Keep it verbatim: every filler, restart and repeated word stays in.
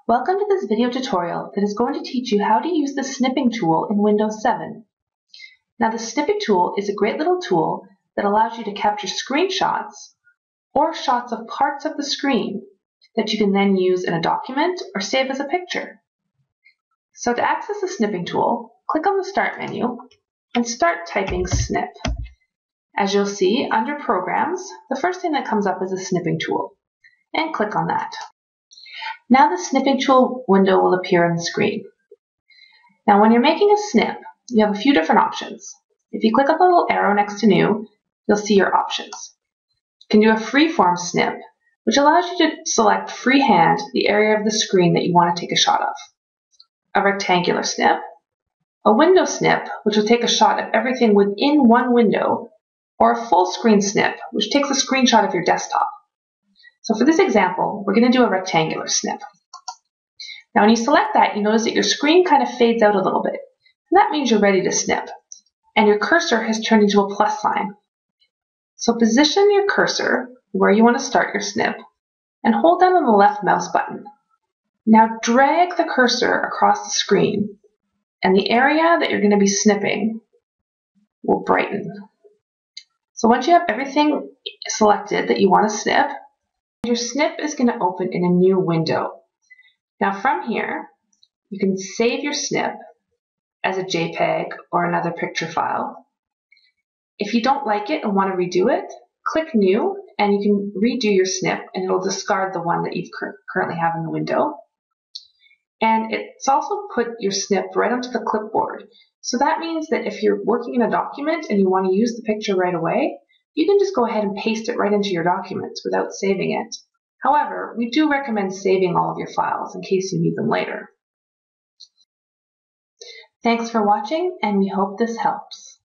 Welcome to this video tutorial that is going to teach you how to use the Snipping tool in Windows seven. Now, the Snipping tool is a great little tool that allows you to capture screenshots or shots of parts of the screen that you can then use in a document or save as a picture. So to access the Snipping tool, click on the Start menu and start typing Snip. As you'll see, under Programs, the first thing that comes up is the Snipping tool, and click on that. Now the Snipping tool window will appear on the screen. Now when you're making a snip, you have a few different options. If you click on the little arrow next to New, you'll see your options. You can do a freeform snip, which allows you to select freehand the area of the screen that you want to take a shot of. A rectangular snip, a window snip, which will take a shot of everything within one window, or a full screen snip, which takes a screenshot of your desktop. So for this example, we're going to do a rectangular snip. Now when you select that, you notice that your screen kind of fades out a little bit. And that means you're ready to snip. And your cursor has turned into a plus sign. So position your cursor where you want to start your snip and hold down on the left mouse button. Now drag the cursor across the screen and the area that you're going to be snipping will brighten. So once you have everything selected that you want to snip, your snip is going to open in a new window. Now from here, you can save your snip as a Jpeg or another picture file. If you don't like it and want to redo it, click New and you can redo your snip and it'll discard the one that you currently have in the window. And it's also put your snip right onto the clipboard. So that means that if you're working in a document and you want to use the picture right away, you can just go ahead and paste it right into your documents without saving it. However, we do recommend saving all of your files in case you need them later. Thanks for watching, and we hope this helps.